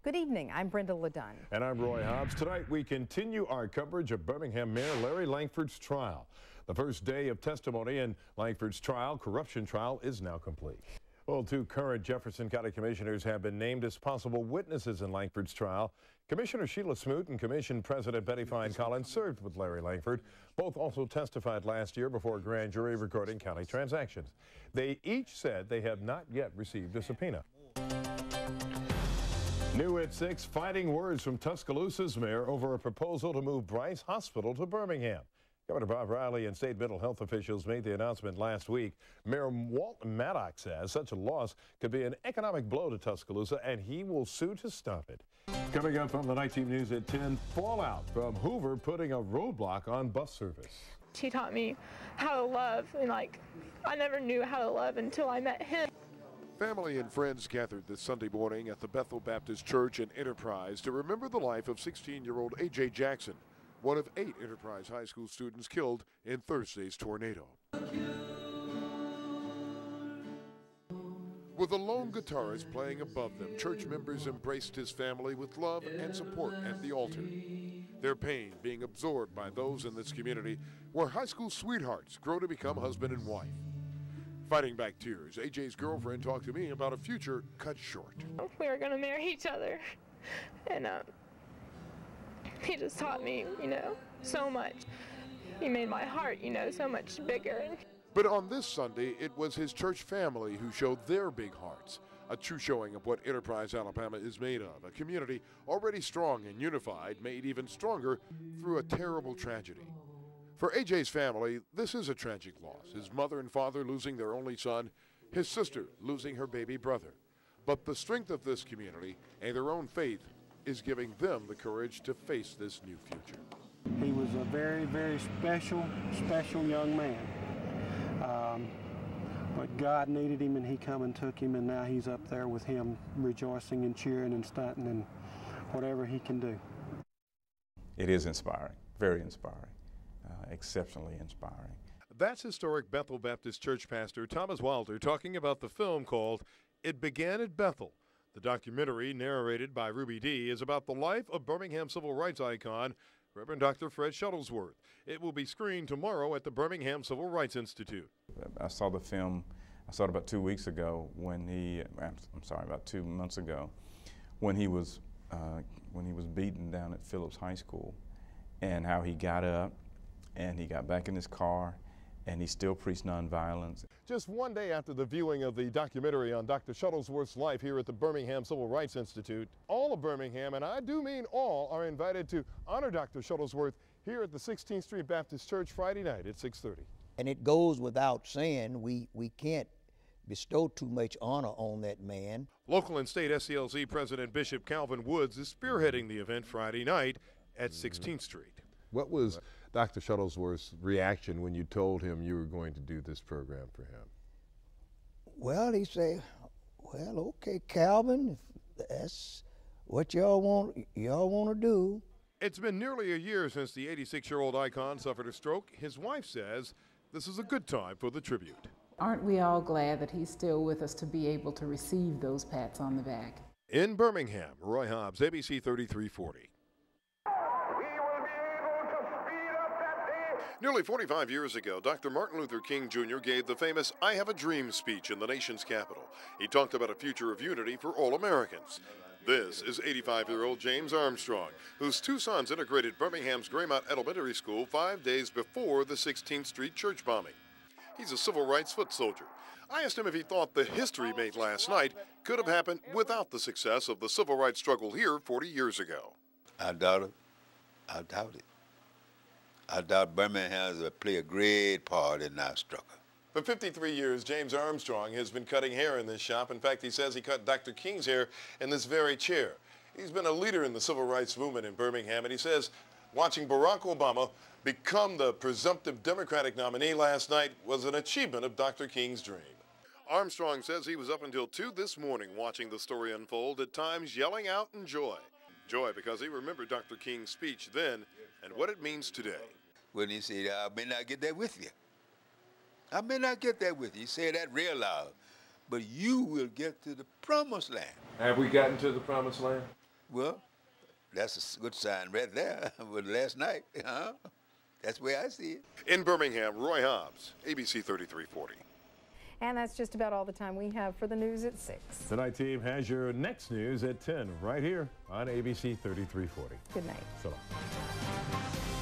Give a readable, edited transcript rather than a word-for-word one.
Good evening, I'm Brenda Ledun. And I'm Roy Hobbs. Tonight we continue our coverage of Birmingham Mayor Larry Langford's trial. The first day of testimony in Langford's corruption trial, is now complete. Well, two current Jefferson County commissioners have been named as possible witnesses in Langford's trial. Commissioner Sheila Smoot and Commission President Betty Fine Collins served with Larry Langford. Both also testified last year before a grand jury regarding county transactions. They each said they have not yet received a subpoena. New at 6, fighting words from Tuscaloosa's mayor over a proposal to move Bryce Hospital to Birmingham. Governor Bob Riley and state mental health officials made the announcement last week. Mayor Walt Maddox says such a loss could be an economic blow to Tuscaloosa, and he will sue to stop it. Coming up on the Night Team News at 10, fallout from Hoover putting a roadblock on bus service. She taught me how to love, and I never knew how to love until I met him. Family and friends gathered this Sunday morning at the Bethel Baptist Church in Enterprise to remember the life of 16-year-old A.J. Jackson, one of 8 Enterprise High School students killed in Thursday's tornado. With a lone guitarist playing above them, church members embraced his family with love and support at the altar. Their pain being absorbed by those in this community where high school sweethearts grow to become husband and wife. Fighting back tears, AJ's girlfriend talked to me about a future cut short. We were going to marry each other, and he just taught me, so much. He made my heart, so much bigger. But on this Sunday, it was his church family who showed their big hearts. A true showing of what Enterprise, Alabama is made of. A community already strong and unified, made even stronger through a terrible tragedy. For AJ's family, this is a tragic loss. His mother and father losing their only son, his sister losing her baby brother. But the strength of this community and their own faith is giving them the courage to face this new future. He was a very, very special young man. But God needed him, and he come and took him, and now he's up there with him, rejoicing and cheering and stunting and whatever he can do. It is inspiring, very inspiring. Exceptionally inspiring. That's historic Bethel Baptist Church pastor Thomas Wilder talking about the film called It Began at Bethel. The documentary, narrated by Ruby Dee, is about the life of Birmingham civil rights icon Reverend Dr. Fred Shuttlesworth. It will be screened tomorrow at the Birmingham Civil Rights Institute. I saw the film, I saw it about 2 weeks ago when about 2 months ago, when he was beaten down at Phillips High School, and how he got up and he got back in his car and he still preached nonviolence. Just one day after the viewing of the documentary on Dr. Shuttlesworth's life here at the Birmingham Civil Rights Institute, all of Birmingham, and I do mean all, are invited to honor Dr. Shuttlesworth here at the 16th Street Baptist Church Friday night at 6:30. And it goes without saying, we can't bestow too much honor on that man. Local and state SCLC President Bishop Calvin Woods is spearheading the event Friday night at 16th Street. What was Dr. Shuttlesworth's reaction when you told him you were going to do this program for him? Well, he said, well, okay, Calvin, if that's what y'all want to do. It's been nearly a year since the 86-year-old icon suffered a stroke. His wife says this is a good time for the tribute. Aren't we all glad that he's still with us to be able to receive those pats on the back? In Birmingham, Roy Hobbs, ABC 3340. Nearly 45 years ago, Dr. Martin Luther King Jr. gave the famous I Have a Dream speech in the nation's capital. He talked about a future of unity for all Americans. This is 85-year-old James Armstrong, whose 2 sons integrated Birmingham's Graymont Elementary School 5 days before the 16th Street church bombing. He's a civil rights foot soldier. I asked him if he thought the history made last night could have happened without the success of the civil rights struggle here 40 years ago. I doubt it. I doubt it. I doubt Birmingham will play a great part in our struggle. For 53 years, James Armstrong has been cutting hair in this shop. In fact, he says he cut Dr. King's hair in this very chair. He's been a leader in the civil rights movement in Birmingham, and he says watching Barack Obama become the presumptive Democratic nominee last night was an achievement of Dr. King's dream. Armstrong says he was up until 2 this morning watching the story unfold, at times yelling out in joy. Joy because he remembered Dr. King's speech then and what it means today. When he said, I may not get that with you. I may not get that with you. He said that real loud. But you will get to the promised land. Have we gotten to the promised land? Well, that's a good sign right there. With last night, huh? That's the way I see it. In Birmingham, Roy Hobbs, ABC 3340. And that's just about all the time we have for the news at 6. Tonight, team has your next news at 10 right here on ABC 3340. Good night. So long.